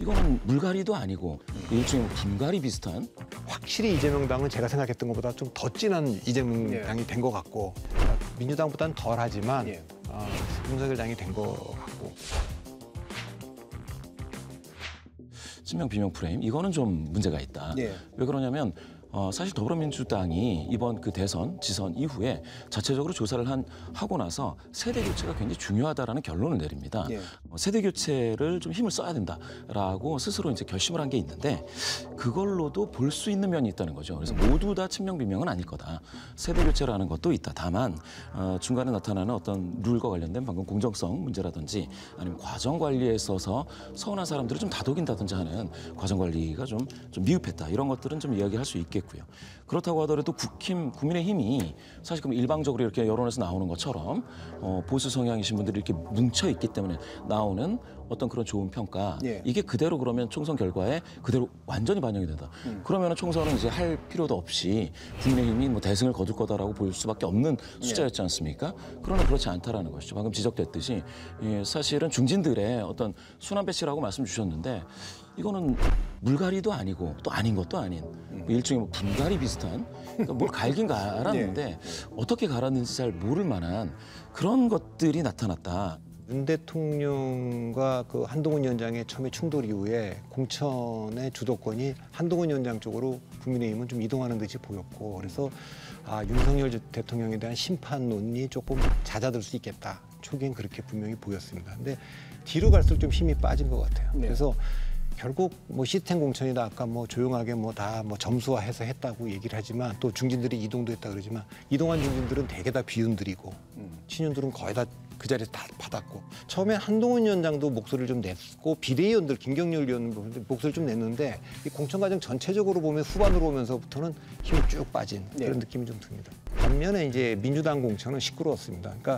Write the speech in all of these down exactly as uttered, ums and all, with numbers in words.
이거는 물갈이도 아니고 일종의 분갈이 비슷한. 확실히 이재명 당은 제가 생각했던 것보다 좀 더 진한 이재명 예. 당이 된 것 같고 민주당보다는 덜하지만 예. 어, 윤석열 당이 된 것 같고. 친명 비명 프레임 이거는 좀 문제가 있다. 예. 왜 그러냐면 어, 사실 더불어민주당이 이번 그 대선 지선 이후에 자체적으로 조사를 한 하고 나서 세대 교체가 굉장히 중요하다라는 결론을 내립니다. 예. 어, 세대 교체를 좀 힘을 써야 된다라고 스스로 이제 결심을 한 게 있는데 그걸로도 볼 수 있는 면이 있다는 거죠. 그래서 모두 다 친명 비명은 아닐 거다. 세대 교체라는 것도 있다. 다만 어, 중간에 나타나는 어떤 룰과 관련된 방금 공정성 문제라든지 아니면 과정 관리에 있어서 서운한 사람들을 좀 다독인다든지 하는 과정 관리가 좀, 좀 미흡했다. 이런 것들은 좀 이야기할 수 있겠고요. 그렇다고 하더라도 국힘, 국민의힘이 사실 그럼 일방적으로 이렇게 여론에서 나오는 것처럼 어, 보수 성향이신 분들이 이렇게 뭉쳐 있기 때문에 나오는 어떤 그런 좋은 평가 예. 이게 그대로 그러면 총선 결과에 그대로 완전히 반영이 된다. 음. 그러면 총선은 이제 할 필요도 없이 국민의힘이 뭐 대승을 거둘 거다라고 볼 수밖에 없는 숫자였지 않습니까? 그러나 그렇지 않다라는 것이죠. 방금 지적됐듯이 예, 사실은 중진들의 어떤 순환 배치라고 말씀 주셨는데 이거는 물갈이도 아니고 또 아닌 것도 아닌 뭐 일종의 뭐 분갈이 비슷한 그러니까 뭘 갈긴 갈았는데 어떻게 갈았는지 잘 모를 만한 그런 것들이 나타났다. 윤 대통령과 그 한동훈 위원장의 처음에 충돌 이후에 공천의 주도권이 한동훈 위원장 쪽으로 국민의힘은 좀 이동하는 듯이 보였고 그래서 아, 윤석열 대통령에 대한 심판론이 조금 잦아들 수 있겠다. 초기엔 그렇게 분명히 보였습니다. 근데 뒤로 갈수록 좀 힘이 빠진 것 같아요. 네. 그래서 결국 뭐 시스템 공천이다 아까 뭐 조용하게 뭐 다 뭐 점수화해서 했다고 얘기를 하지만 또 중진들이 이동도 했다 그러지만 이동한 중진들은 대개 다 비윤들이고 음. 친윤들은 거의 다 그 자리에서 다 받았고 처음에 한동훈 위원장도 목소리를 좀 냈고 비대위원들 김경률 의원 목소리를 좀 냈는데 이 공천 과정 전체적으로 보면 후반으로 오면서부터는 힘이 쭉 빠진 네. 그런 느낌이 좀 듭니다. 반면에 이제 민주당 공천은 시끄러웠습니다. 그러니까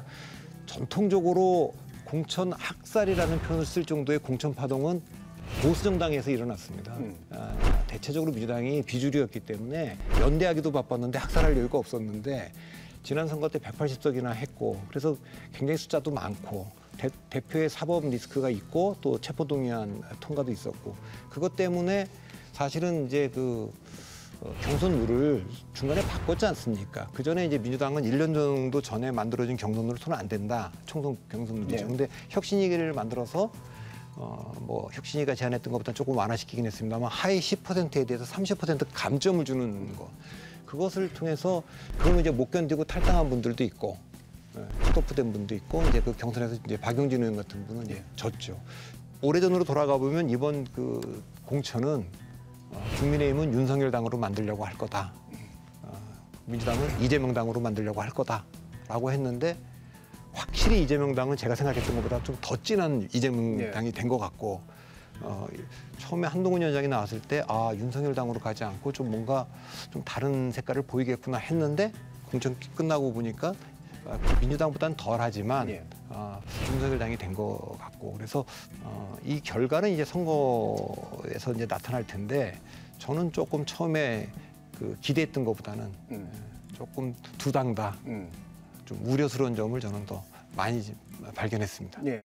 전통적으로 공천 학살이라는 표현을 쓸 정도의 공천 파동은 보수 정당에서 일어났습니다. 음. 아, 대체적으로 민주당이 비주류였기 때문에 연대하기도 바빴는데 학살할 여유가 없었는데 지난 선거 때 백팔십 석이나 했고 그래서 굉장히 숫자도 많고 대, 대표의 사법 리스크가 있고 또 체포동의안 통과도 있었고 그것 때문에 사실은 이제 그 어, 경선 룰을 중간에 바꿨지 않습니까? 그 전에 이제 민주당은 일 년 정도 전에 만들어진 경선 룰 손은 안 된다. 총선 경선 룰이죠. 네. 근데 혁신위기를 만들어서 어, 뭐 혁신위가 제안했던 것보다 조금 완화시키긴 했습니다만 하위 십 퍼센트에 대해서 삼십 퍼센트 감점을 주는 거. 그것을 통해서 그걸 이제 못 견디고 탈당한 분들도 있고 스토프된 분도 있고 이제 그 경선에서 이제 박용진 의원 같은 분은 이제 졌죠. 오래전으로 돌아가 보면 이번 그 공천은 어, 국민의힘은 윤석열 당으로 만들려고 할 거다. 어, 민주당은 이재명 당으로 만들려고 할 거다라고 했는데 확실히 이재명 당은 제가 생각했던 것보다 좀 더 진한 이재명 네. 당이 된 것 같고 어, 처음에 한동훈 위원장이 나왔을 때 아, 윤석열 당으로 가지 않고 좀 뭔가 좀 다른 색깔을 보이겠구나 했는데 공천 끝나고 보니까 아, 민주당보다는 덜하지만 예. 어, 윤석열 당이 된 것 같고 그래서 어, 이 결과는 이제 선거에서 이제 나타날 텐데 저는 조금 처음에 그 기대했던 것보다는 음. 조금 두 당 다 음. 좀 우려스러운 점을 저는 더 많이 발견했습니다. 예.